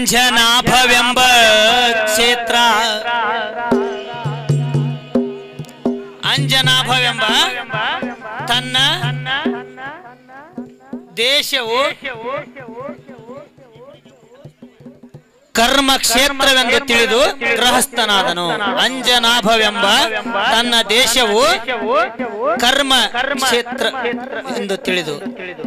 ಅಂಜನಾಭವೆಂಬ ಕ್ಷೇತ್ರ ಅಂಜನಾಭವೆಂಬ ತನ್ನ ದೇಶವು ಕರ್ಮ ಕ್ಷೇತ್ರವೆಂದು ತಿಳಿದು ಗೃಹಸ್ಥನಾದನು. ಅಂಜನಾಭವೆಂಬ ತನ್ನ ದೇಶವು ಕರ್ಮ ಕ್ಷೇತ್ರ ಎಂದು ತಿಳಿದು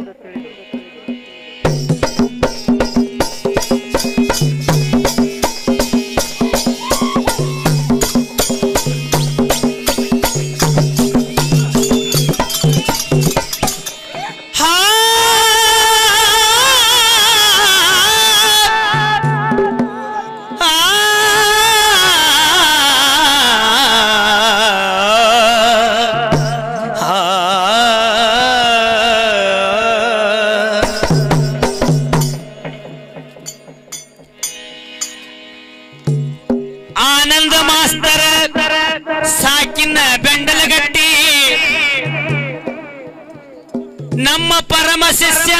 ಆನಂದ ಮಾಸ್ತರ ಸಾಕಿನ ಬೆಂಡಲಗಟ್ಟಿ ನಮ್ಮ ಪರಮ ಶಿಷ್ಯ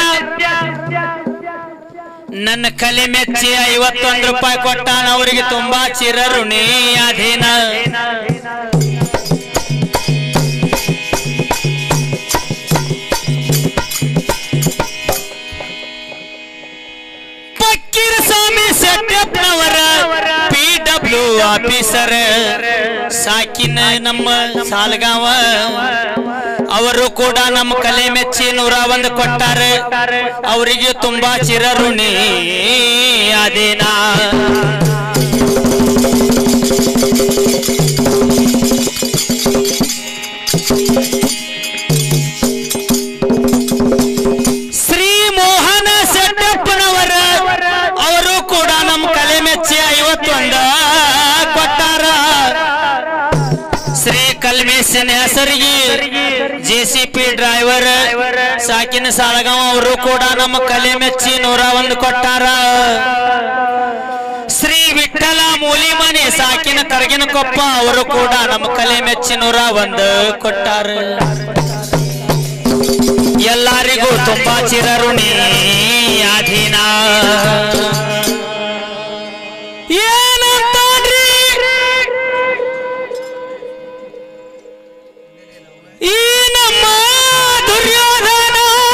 ನನ್ನ ಕಲೆ ಮೆಚ್ಚಿ 51 ರೂಪಾಯಿ ಕೊಟ್ಟಾನ. ಅವರಿಗೆ ತುಂಬಾ ಚಿರಋಣಿ ಅಧೀನ. ಫಕೀರ ಸ್ವಾಮಿ ಸೆಟ್ಟಪ್ಪನವರ PW ಆಫೀಸರ್ ಸಾಕಿನ ನಮ್ಮ ಸಾಲಗಾವ ಅವರು ಕೂಡ ನಮ್ಮ ಕಲೆ ಮೆಚ್ಚಿ 101 ಕೊಟ್ಟಾರೆ. ಅವರಿಗೆ ತುಂಬಾ ಚಿರಋಣಿ ಅದೇನ. ಶ್ರೀ ಮೋಹನ ಸೆಟ್ಟಪ್ಪನವರ ಅವರು ಕೂಡ ನಮ್ಮ ಕಲೆ ಮೆಚ್ಚಿ 51 ಕೊಟ್ಟಾರ. ಶ್ರೀ ಕಲ್ಮೇಶನ ಹೆಸರಿಗೆ JCP ಡ್ರೈವರ್ ಸಾಕಿನ ಸಾಲಗಾಂವ ಅವರು ಕೂಡ ನಮ್ಮ ಕಲೆ ಮೆಚ್ಚಿ 101 ಕೊಟ್ಟಾರ. ಶ್ರೀ ವಿಠಲ ಮೂಲಿಮನೆ ಸಾಕಿನ ತರಗಿನ ಕೊಪ್ಪ ಅವರು ಕೂಡ ನಮ್ಮ ಕಲೆ ಮೆಚ್ಚಿ 101 ಕೊಟ್ಟಾರ. ಎಲ್ಲರಿಗೂ ತುಂಬಾ ಚಿರಋಣಿ ಅಧೀನ. ಈ ನಮ್ಮ ದುರ್ಯೋಧನ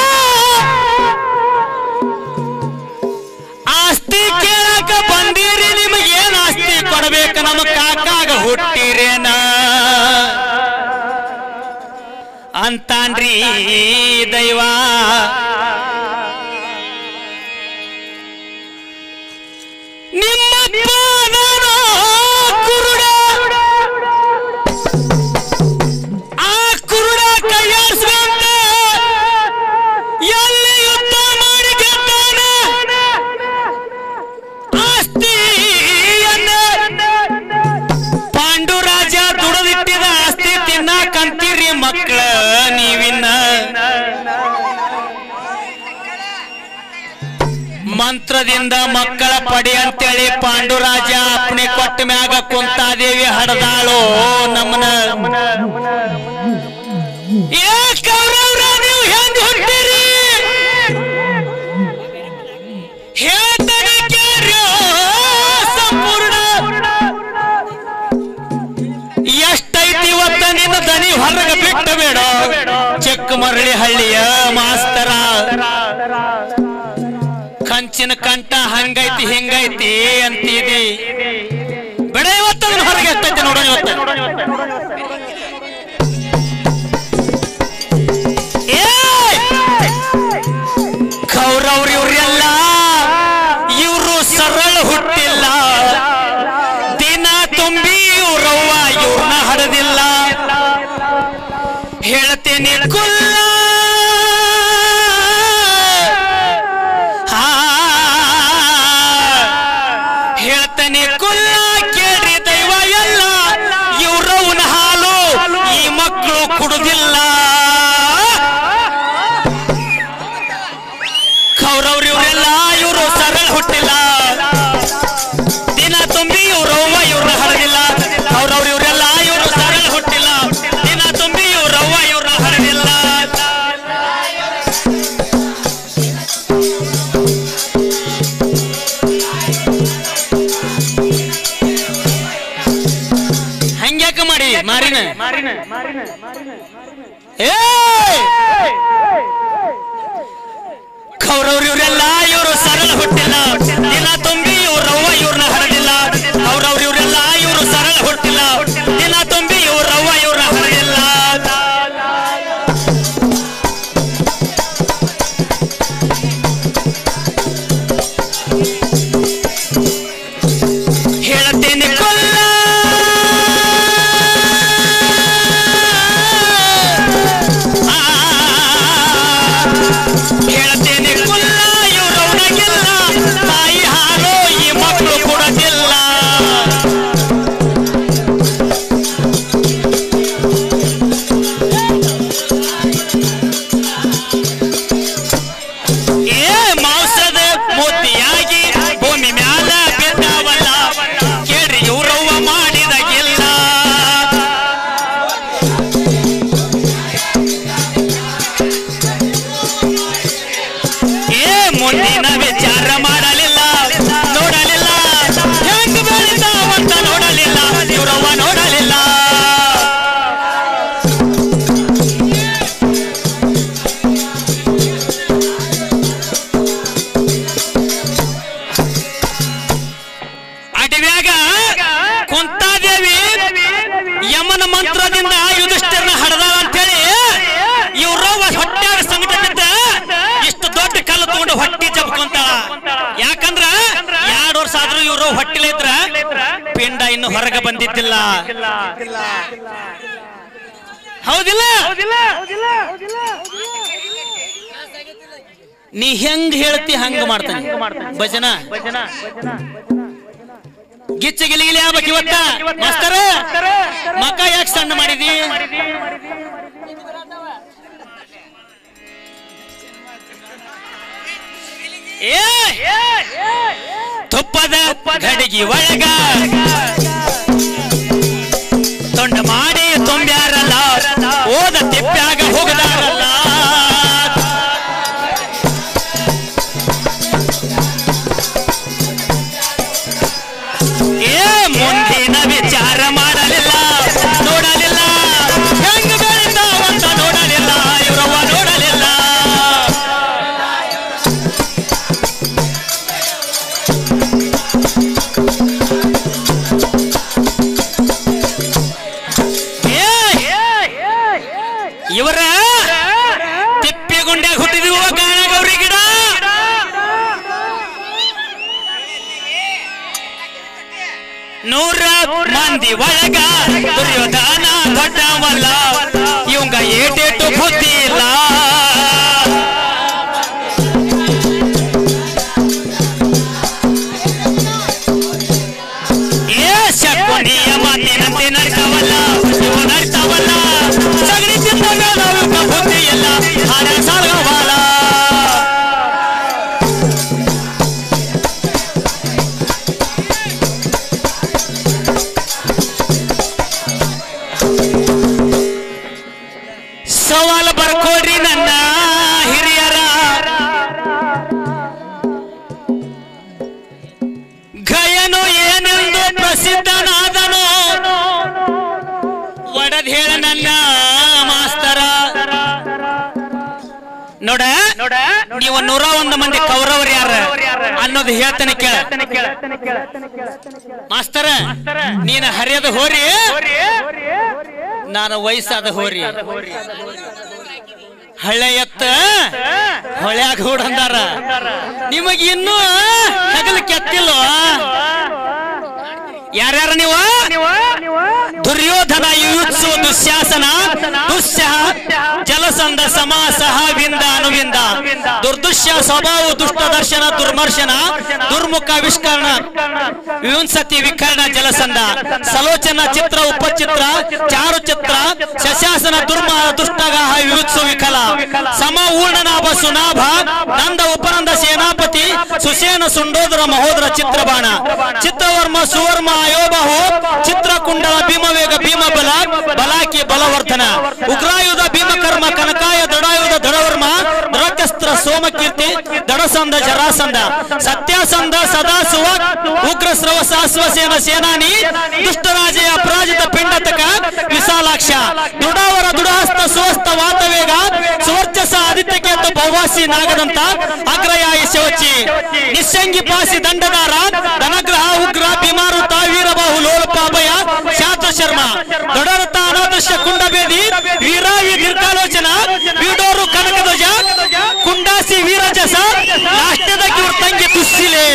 ಆಸ್ತಿ ಕೇಳಕ ಬಂದಿರಿ, ನಿಮಗೇನು ಆಸ್ತಿ ಕೊಡ್ಬೇಕು? ನಮ್ಮ ಕಾಕಾಗ ಹುಟ್ಟಿರೇನ ಅಂತಾನ್ರಿ ದೈವ. ನಿಮ್ಮ ಪಾದನ ಕುರುಡ ಕೈಯಾಡಿಸ್ಕೊಂಡ ಎಲ್ಲಿ ಯುದ್ಧ ಮಾಡಿ ಗೆದ್ದಾನ ಆಸ್ತಿಯನ್ನ ಪಾಂಡುರಾಜ ದುಡದಿಟ್ಟಿದ ಆಸ್ತಿ ತಿನ್ನಕಂತೀರಿ ಮಕ್ಕಳ ನೀವಿನ್ನ. ಮಂತ್ರದಿಂದ ಮಕ್ಕಳ ಪಡಿ ಅಂತೇಳಿ ಪಾಂಡುರಾಜ ಅಪ್ಪಣೆ ಕೊಟ್ಟ ಮ್ಯಾಗ ಕುಂತಾದೇವಿ ಹಡದಾಳು ನಮ್ಮನ. ಕೌರವ್ರ ನೀವು ಹೆಂಗ್ ಹುಟ್ಟಿರಿ ಹೇಳ್ತಾನೆ ಕೇಳ್ರಿ ಸಂಪೂರ್ಣ. ಎಷ್ಟೈತಿ ಇವತ್ತ ನಿನ್ನ ದನಿ ಹೊರಗ ಬಿಟ್ಟು ಬೇಡ. ಚಿಕ್ಕಮರಳಿ ಹಳ್ಳಿಯ ಮಾಸ್ತರ ಕಂಚಿನ ಕಂಠ ಹಂಗೈತಿ ಹಿಂಗೈತಿ ಅಂತಿದಿ ಬೇಡ. ಇವತ್ತದನ್ನ ಹೊರಗೆ ಎಷ್ಟೈತಿ ನೋಡೋಣ. ಇವತ್ತ ಕೌರವ್ರು ಇವ್ರೆಲ್ಲ ಇವರು ಸರಳ ಹುಟ್ಟಿಲ್ಲ. ದಿನ ತುಂಬಿ ಇವ್ರವ್ವ ಇವ್ರನ್ನ ಹಡದಿಲ್ಲ. ಹೇಳ್ತೇನೆ ಕುಲ್ಲ ಹೇಳ್ತೇನೆ ಕುಲ್ಲ ಕೇಳ್ರಿ ದೈವ ಎಲ್ಲ. ಇವ್ರವ್ನ ಹಾಲು ಈ ಮಕ್ಕಳು ಕುಡುದಿಲ್ಲ. ಕೌರವ್ರು ಇವರೆಲ್ಲ ಇವರು ಸರಳ ಹುಟ್ಟಿಲ್ಲ. ದಿನ ತುಂಬಿ ಇವ್ರವ್ವ ಇವ್ರನ್ನ ಹರದಿಲ್ಲ. ಕೌರವ್ರು ಇವರೆಲ್ಲ ಇವರು ಸರಳ ಹುಟ್ಟಿಲ್ಲ. ದಿನ ತುಂಬಿ ಇವ್ರವ್ವ ಇವ್ರನ್ನ ಹರದಿಲ್ಲ. ಹಂಗ್ಯಾಕ ಮಾಡಿ ಮಾರಿನ ಕೌರವ್ರು ಇವರೆಲ್ಲ ಇವರು ಸರಳ ಹುಟ್ಟಿಲ್ಲ ದಿನ ತುಂಬಿ ಇವ್ರವ್ವ ಇವ್ರನ್ನ ಹರಡಿಲ್ಲ ಕೌರವ್ರು ಇವರೆಲ್ಲ ಇವರು ಸರಳ ಹುಟ್ಟಿಲ್ಲ ದಿನ ತುಂಬಿ ಇವ್ರವ್ವ ಇವ್ರನ್ನ ಹರಡಿಲ್ಲ ಹೇಳತ್ತೇನೆ ಕೊಲ್ಲ ಹೇಳತ್ತೇನೆ ಕೊಲ್ಲ ಇವ್ರವ್ರಿಗೆಲ್ಲ ತಾಯಿ ಹಾಲು ಈ ಮಕ್ಕಳು ಕೊಡೋದಿಲ್ಲ ಮಾಂಸದ ಮೋತಿಯಾಗಿ ಭೂಮಿ ಮ್ಯಾಲ ಬಿದ್ದಾವಲ್ಲ ಕೇಳ್ರಿ ಇವ್ರವ್ವ ಮಾಡಿದಾಗಿಲ್ಲ ಮುಂದಿನ ವಿಚಾರ ಮಾಡಲಿಲ್ಲ ನೋಡಲಿಲ್ಲ ಹೆಂಗ್ ಬೆಳಿತಾವಂತ ನೋಡಲಿಲ್ಲ ಇವ್ರವ್ವ ನೋಡಲಿಲ್ಲ ಅಡವ್ಯಾಗ ಕುಂತಾದೇವಿ ಯಮನ ಮಂತ್ರದಿಂದ ಯುಧಿಷ್ಠಿರನ ಹಡದಾಳ ಅಂತೇಳಿ ಇವ್ರವ್ವ ಹೊಟ್ಟ್ಯಾಗ ಸಂಕಟದಿಂದ ಇಷ್ಟು ದೊಡ್ಡ ಕಲ್ಲು ತಗೊಂಡು ಹೊಟ್ಟಿ ಚಪ್ಕೊಂತಾಳ ಯಾಕಂದ್ರ 2 ವರ್ಷ ಆದ್ರೂ ಇವ್ರು ಹೊಟ್ಟಿಲೆ ಇದ್ರ ಪಿಂಡ ಇನ್ನು ಹೊರಗೆ ಬಂದಿದ್ದಿಲ್ಲ ಹೌದಿಲ್ಲ ನೀ ಹೆಂಗ್ ಹೇಳ್ತಿ ಹಂಗ ಮಾಡ್ತಾನೆ ಭಜನ ಗಿಚ್ಚ ಗಿಲಿಗಿಲಿ ಆಗ್ಬೇಕು ಇವತ್ತ ಮಾಸ್ತರ ಮಕ್ಕ ಯಾಕೆ ಸಣ್ಣ ಮಾಡಿದಿ ತುಪ್ಪದ ಗಡಿಗೆ ಒಳಗ ತೊಂಡ ಮಾಡಿ ತುಂಬ್ಯಾರಲ್ಲ ಓದ ತಿಪ್ಪ್ಯಾಗ ಹೋಗದಾರಲ್ಲ ಮುಂದಿನ ವಿಚಾರ ಮಾಡಲಿಲ್ಲ ನೋಡಲಿಲ್ಲ ಹೆಂಗ ಬೆಳಿತಾವಂತ ನೋಡಲಿಲ್ಲ ಇವ್ರವ್ವ ನೋಡಲಿಲ್ಲ ಇವರ ತಿಪ್ಪಿಗುಂಡ್ಯಾಗ ಹುಟ್ಟಿದೀವ ಗಾನಗೌರಿ ಗಿಡ ನೂರ ಮಂದಿ ಒಳಗ ದುರ್ಯೋಧನ ದೊಡ್ಡವಲ್ಲ ಇವಂಗ ಏಟೇಟು ಬುದ್ಧಿ ಇಲ್ಲ ಶಕುನಿಯ ಮಾತಿನಂತೆ ನಡ್ತಾವಲ್ಲ ಇವು ನಡ್ತಾವಲ್ಲ ಸಗಣಿ ತಿಂದಾಗ ನಾವು ಬುದ್ಧಿ ಇಲ್ಲ ಹಾರ ಸಾಲವಾಲ ಸವಾಲ ಬರ್ಕೊಡ್ರಿ ನನ್ನ ಹಿರಿಯರ ಗಯನು ಏನೆಂದು ಪ್ರಸಿದ್ಧನಾದನು ಒಡದ್ ಹೇಳ ನನ್ನ ಮಾಸ್ತರ ನೋಡ ನೀವು 101 ಮಂದಿ ಕೌರವರು ಯಾರ ಅನ್ನೋದು ಹೇಳ್ತಾನೆ ಕೇಳ ಮಾಸ್ತರ ನೀನು ಹರಿಯದ ಹೋರಿ ನಾನು ವಯಸ್ಸಾದ ಹೋರಿ ಹಳೆ ಎತ್ತ ಹೊಳ್ಯಾಗ ಹೂಡಂದಾರ ನಿಮಗ ಇನ್ನೂ ಹೆಗಲು ಕೆತ್ತಿಲ್ವ ಯಾರ್ಯಾರ ನೀವು ದುರ್ಯೋಧನ ಯುಯುತ್ಸು ದುಶ್ಯಾಸನ ದುಸ್ಸಹ ಜಲಸಂಧ ಸಮಾಸಹ ವಿಂದ ಅನುವಿಂದ ದುರ್ದುಷ್ಯ ಸ್ವಭಾವ ದುಷ್ಟ ದರ್ಶನ ದುರ್ಮರ್ಶನ ದುರ್ಮುಖ ವಿಷ್ಕರಣ ವಿಂಸತಿ ವಿಕರಣ ಜಲಸಂಧ ಸಲೋಚನ ಚಿತ್ರ ಉಪಚಿತ್ರ ಚಾರು ಚಿತ್ರ ಶಶಾಸನ ದುರ್ಮ ದುಷ್ಟಗಾಹ ಯುಯುತ್ಸು ವಿಕಲ ಸಮ ಊರ್ಣನಾಭ ಸುನಾಭ ನಂದ ಉಪನಂದ ಸೇನಾಪತಿ ಸುಸೇನ ಸುಂಡೋದರ ಮಹೋದರ ಚಿತ್ರಬಾಣ ಚಿತ್ರವರ್ಮ ಸುವರ್ಮ ಅಯೋಬಹೋ ಚಿತ್ರಕುಂಡಲ ಭೀಮವೇಗ ಭೀಮಬಲ ಬಲಾಕಿ ಬಲವರ್ಧನ ಉಗ್ರಾಯುಧ ಭೀಮಕರ್ಮ ಕನಕಾಯ ದೃಢಾಯುಧ ದೃಢವರ್ಮ ನೃತ್ಯಸ್ತ್ರ ಸೋಮ ಸೋಮಕೀರ್ತಿ ದಡಸಂದ ಜರಾಸಂದ ಸತ್ಯಾಸಂದ ಸದಾಸುವ ಉಗ್ರ ಸ್ರವ ಸಾಸ್ವಸೇನ ಸೇನಾನಿ ದುಷ್ಟರಾಜೆಯ ಅಪರಾಜಿತ ಪಿಂಡತಕ ವಿಶಾಲಾಕ್ಷ ದೃಢವರ ದೃಢಹಸ್ತ ಸುವಸ್ತ ವಾತವೇಗ ಸುವರ್ಚಸ ಆದಿತ್ಯಕೇತು ಭವಾಸಿ ನಾಗದಂತ ಅಗ್ರಯಾಯಿ ಶಿವಚಿ ನಿಸ್ಸಂಗಿ ಪಾಸಿ ದಂಡದಾರ ಧನಗ್ರಹ ಉಗ್ರ ಭೀಮಾರುತ ವೀರಬಾಹು ಲೋಲಪಾಭಯ ಶಾತ ಶರ್ಮ ದೊಡರತ ಅನಾದೃಶ್ಯ ಕುಂಡಬೇದಿ ವೀರಾವಿ ದೀರ್ಘಾಲೋಚನ ವೀಡೋರು ಕನಕಧ್ವಜ ಕುಂಡಾಸಿ ವೀರಜಸ ರಾಷ್ಟ್ರದಕ್ಕೆ ಇವ್ರ ತಂಗಿ ದುಸ್ಸಿಲೆ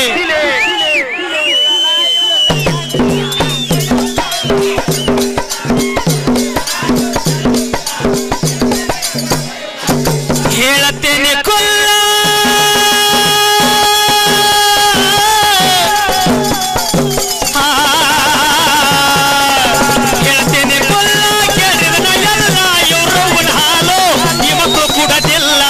ಹೇಳತ್ತೇನೆ ಕೊಲ್ಲ ಹೇಳ್ತೇನೆ ಕೊಲ್ಲ ಕೇಳಿದ ಎಲ್ಲ ಇವ್ರವ್ವನ ಹಾಲು ಈ ಮಕ್ಕಳು ಕುಡದಿಲ್ಲ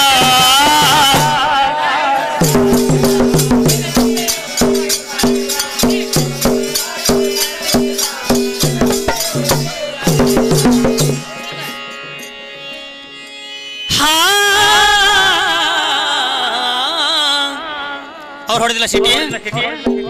ಅವ್ರು ಹೊಡೆದಿಲ್ಲ ಸಿಟಿ